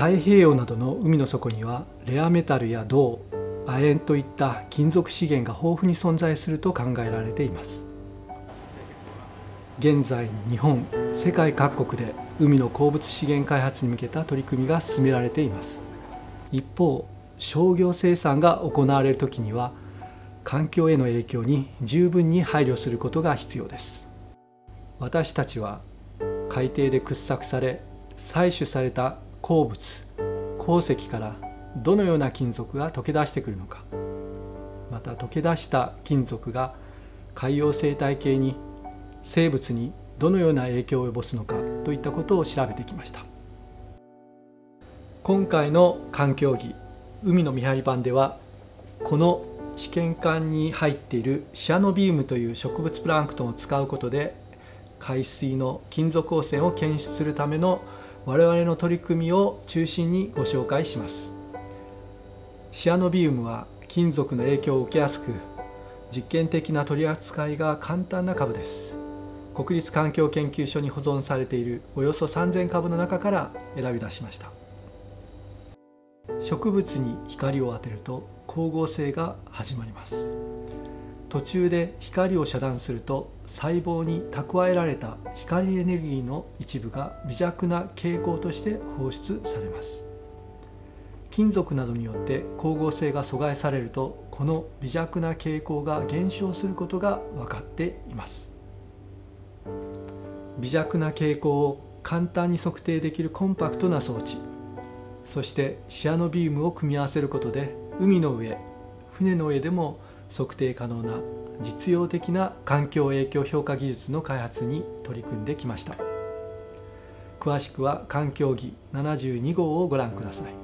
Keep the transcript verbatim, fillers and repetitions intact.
太平洋などの海の底にはレアメタルや銅、亜鉛といった金属資源が豊富に存在すると考えられています。現在、日本、世界各国で海の鉱物資源開発に向けた取り組みが進められています。一方、商業生産が行われるときには環境への影響に十分に配慮することが必要です。私たちは海底で掘削され採取された鉱物、鉱石からどのような金属が溶け出してくるのか、また溶け出した金属が海洋生態系に、生物にどのような影響を及ぼすのかといったことを調べてきました。今回の環境儀海の見張り版では、この試験管に入っているシアノビウムという植物プランクトンを使うことで海水の金属汚染を検出するための我々の取り組みを中心にご紹介します。シアノビウムは金属の影響を受けやすく、実験的な取り扱いが簡単な株です。国立環境研究所に保存されているおよそさんぜんかぶの中から選び出しました。植物に光を当てると光合成が始まります。途中で光を遮断すると細胞に蓄えられた光エネルギーの一部が微弱な蛍光として放出されます。金属などによって光合成が阻害されると、この微弱な蛍光が減少することが分かっています。微弱な蛍光を簡単に測定できるコンパクトな装置、そしてシアノビウムを組み合わせることで、海の上、船の上でも測定可能な実用的な環境影響評価技術の開発に取り組んできました。詳しくは環境儀ななじゅうにごうをご覧ください。